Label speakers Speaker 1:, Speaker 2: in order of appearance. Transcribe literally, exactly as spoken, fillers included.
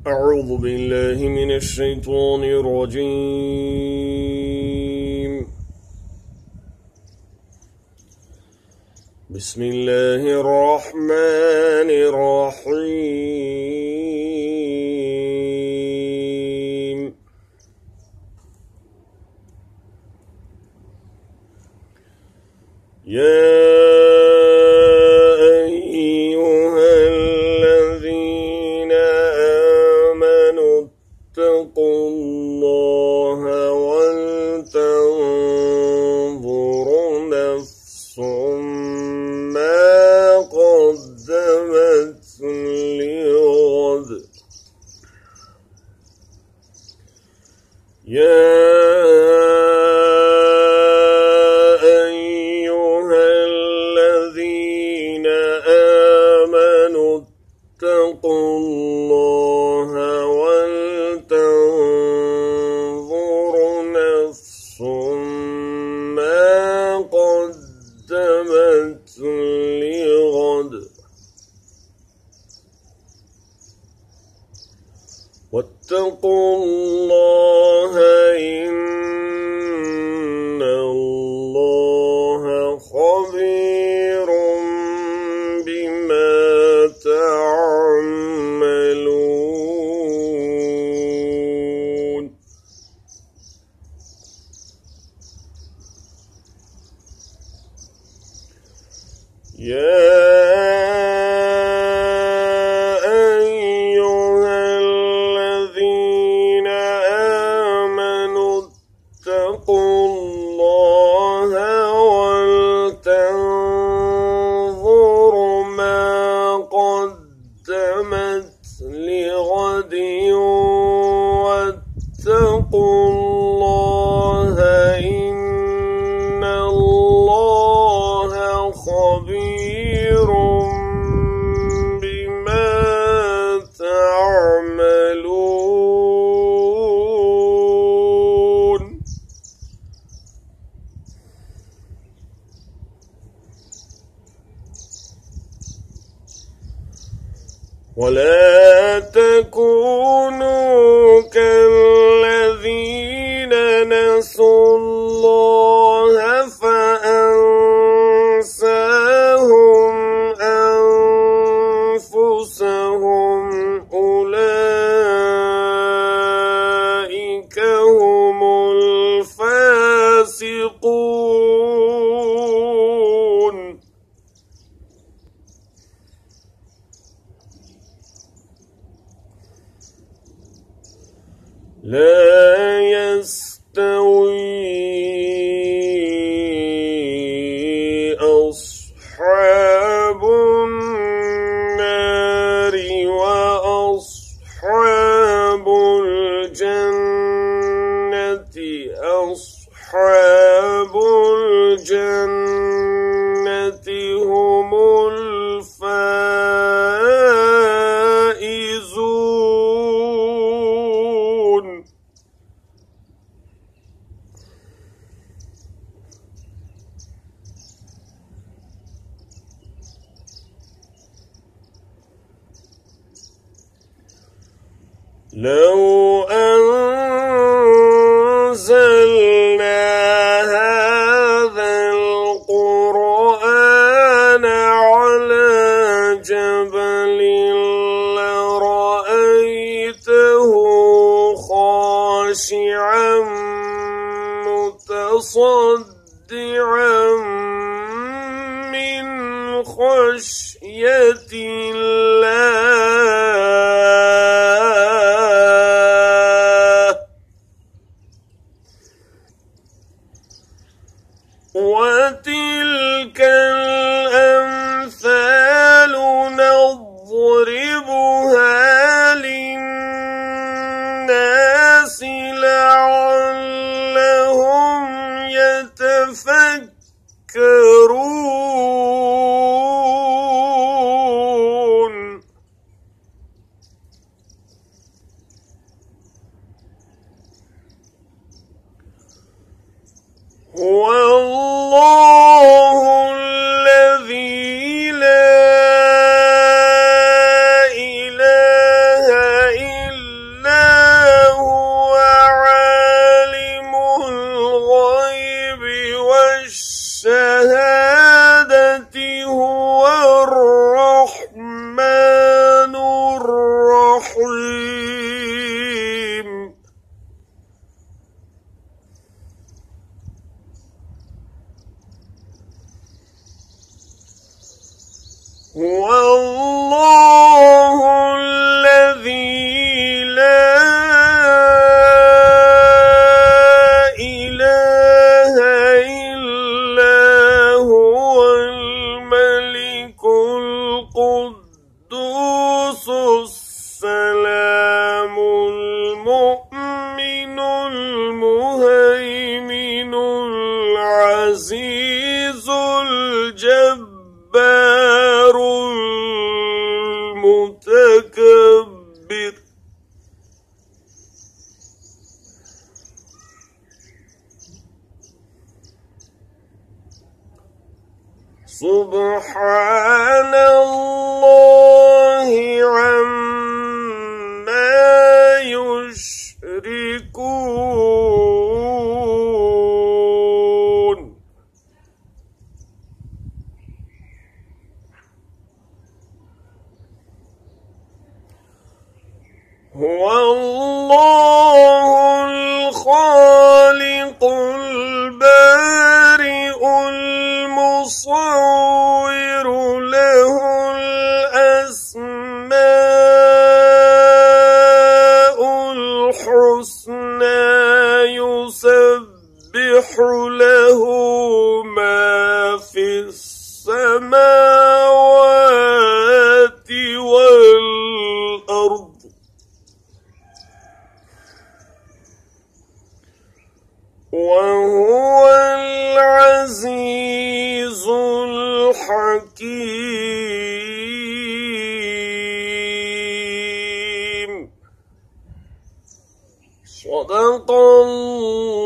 Speaker 1: أعوذ بالله من الشيطان الرجيم. بسم الله الرحمن الرحيم. يا اتقوا الله ولتنظر نفس ما قدمت لغد. يا أيها الذين آمنوا اتقوا الله تنظر نفس ما قدمت لغد واتقوا الله إن الله خبير بما تعملون. يا أيها الذين آمنوا اتقوا الله ولتنظر ما قدمت لغد واتقوا الله إن الله خبير بما تعملون. ولا تكونوا كالذين نسوا الله فأنساهم أنفسهم أولئك هم الفاسقون. لا يستوي أصحاب النار وأصحاب الجنة أصحاب الجنة هم الفائزون. لو أنزلنا هذا القرآن على جبل لرأيته خاشعا متصدعا من خشية الله. وتلك الأمثال نضربها للناس لعلهم يتفكرون. هو الله الذي لا إله إلا السلام المؤمن المهيمن العزيز الجبار المتكبر سبحان الله عما يشركون هو الله الخالق البارئ المصور له الأسماء الحسنى يسبح له ما في السماوات والأرض وهو العزيز الحكيم. صدق الله.